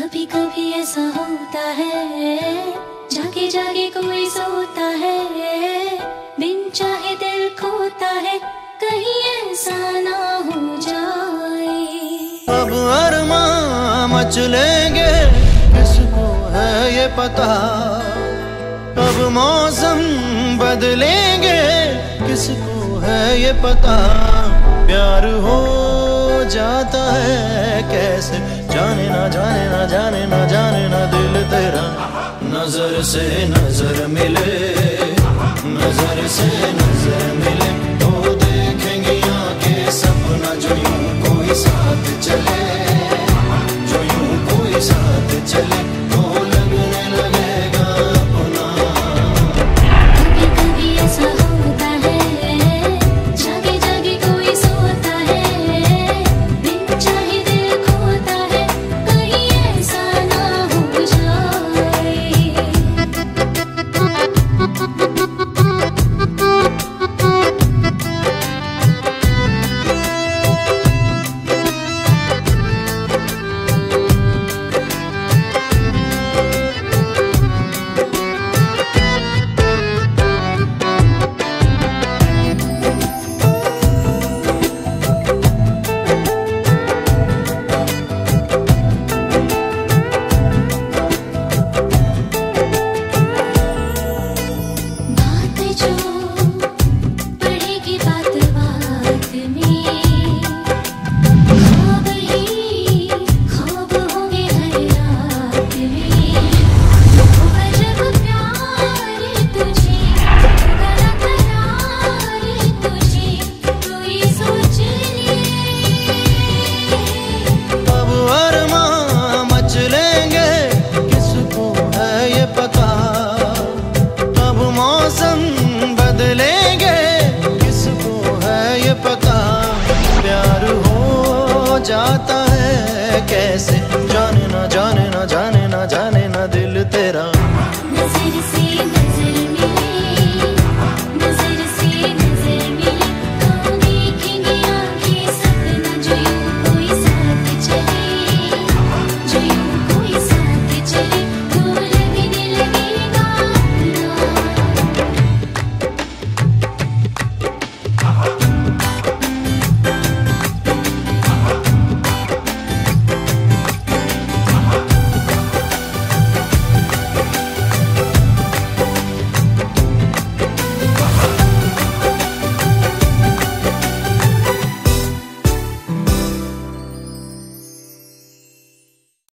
कभी कभी ऐसा होता है, जागे जागे कोई सोता है, बिन चाहे दिल खोता है, कहीं ऐसा ना हो जाए। अब अरमां मचलेंगे, किसको है ये पता, अब मौसम बदलेंगे, किसको है ये पता। प्यार हो जाता है कैसे, जाने ना जाने ना जाने ना जाने ना दिल तेरा। नजर से नजर मिले, नजर से नजर मिले, तो देखेंगे आगे सपना जो यूं कोई साथ चले, जो यूं कोई साथ चले, तो लगने लगेगा अपना। कभी कभी ऐसा होता है, जागे जागे कोई सोता है, बिन चाहे दिल खोता है, कहीं ऐसा ना हो जाए। मौसम बदलेंगे, किसको है ये पता। प्यार हो जाता है कैसे, जाने ना जाने ना जाने ना जाने ना दिल तेरा।